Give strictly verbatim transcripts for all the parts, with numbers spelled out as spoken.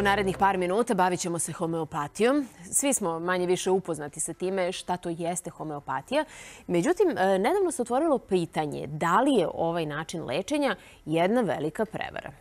U narednih par minuta bavit ćemo se homeopatijom. Svi smo manje više upoznati sa time šta to jeste homeopatija. Međutim, nedavno se otvorilo pitanje da li je ovaj način lečenja jedna velika prevara.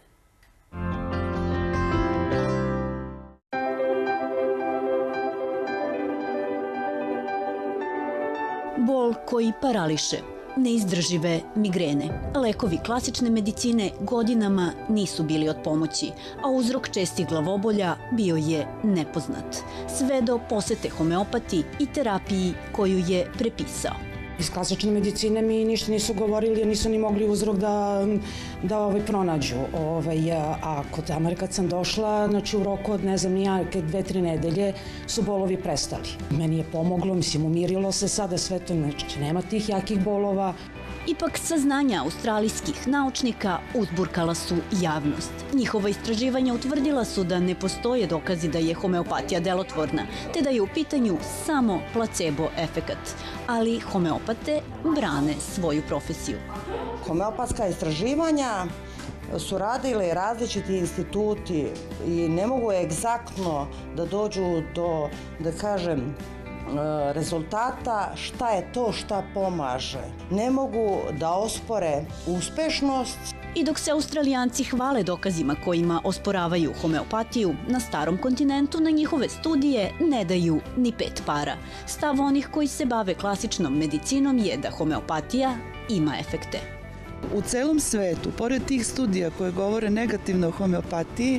Bol koji parališe, neizdržive migrene. Lekovi klasične medicine godinama nisu bili od pomoći, a uzrok čestih glavobolja bio je nepoznat. Sve do posete homeopati i terapiji koju je prepisao. Iz klasične medicine mi ništa nisu govorili, jer nisu ni mogli uzrok da, da ovaj, pronađu. Ovaj, a kod Amere kad sam došla, znači u roku od, ne znam, nija, dve, tri nedelje su bolovi prestali. Meni je pomoglo, mislim, umirilo se sada sve to, znači nema tih jakih bolova. Ipak saznanja australijskih naučnika uzburkala su javnost. Njihova istraživanja utvrdila su da ne postoje dokazi da je homeopatija delotvorna, te da je u pitanju samo placebo efekat. Ali homeopate brane svoju profesiju. Homeopatska istraživanja su radili različiti instituti i ne mogu egzaktno da dođu do, da kažem, rezultata šta je to šta pomaže. Ne mogu da ospore uspešnost. I dok se Australijanci hvale dokazima kojima osporavaju homeopatiju, na starom kontinentu na njihove studije ne daju ni pet para. Stav onih koji se bave klasičnom medicinom je da homeopatija ima efekte. U celom svetu, pored tih studija koje govore negativno o homeopatiji,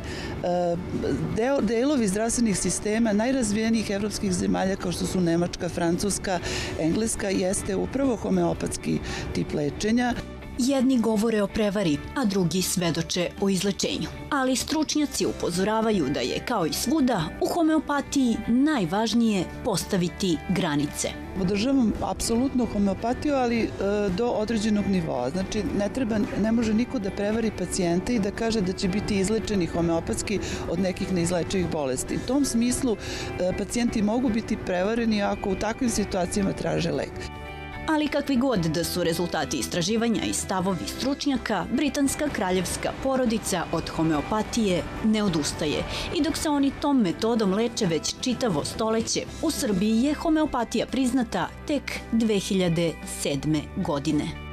delovi zdravstvenih sistema najrazvijenijih evropskih zemalja kao što su Nemačka, Francuska, Engleska jeste upravo homeopatski tip lečenja. Jedni govore o prevari, a drugi svedoče o izlečenju. Ali stručnjaci upozoravaju da je, kao i svuda, u homeopatiji najvažnije postaviti granice. Podržavam apsolutno homeopatiju, ali do određenog nivoa. Znači, ne treba, ne može niko da prevari pacijente i da kaže da će biti izlečeni homeopatski od nekih neizlečivih bolesti. U tom smislu pacijenti mogu biti prevareni ako u takvim situacijama traže lek. Ali kakvi god da su rezultati istraživanja i stavovi stručnjaka, britanska kraljevska porodica od homeopatije ne odustaje. I dok se oni tom metodom leče već čitavo stoleće, u Srbiji je homeopatija priznata tek dve hiljade sedme godine.